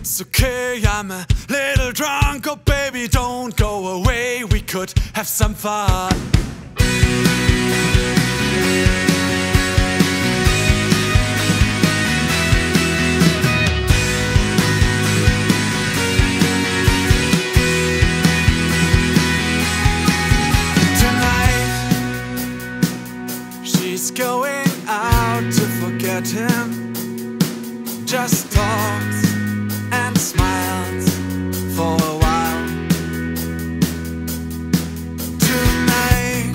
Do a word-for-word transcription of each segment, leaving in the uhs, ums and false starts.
it's okay, I'm a little drunk. Oh baby, don't go away, we could have some fun. She's going out to forget him. Just talks and smiles for a while. Tonight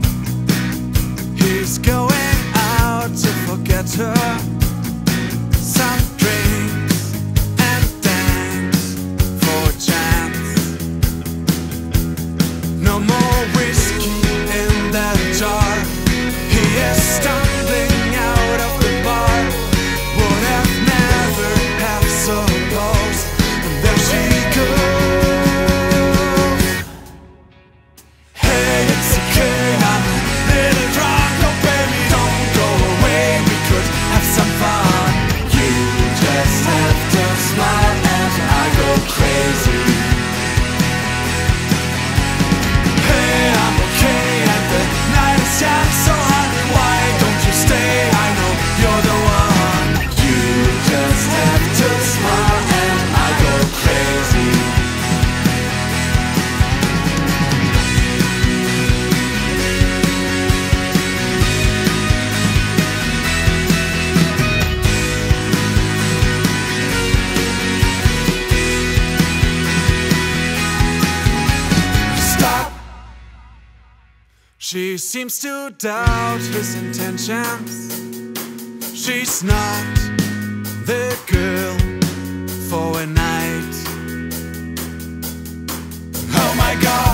he's going out to forget her. Some drinks and dance for a chance. No more whiskey in that jar. He is stumbling out of the bar. Would have never have supposed. And there she goes. Hey, it's okay, I'm a little drunk. Oh baby, don't go away, we could have some fun. You just have to smile and I go crazy. Hey, I'm okay and the night is young, so she seems to doubt his intentions. She's not the girl for a night. Oh my God.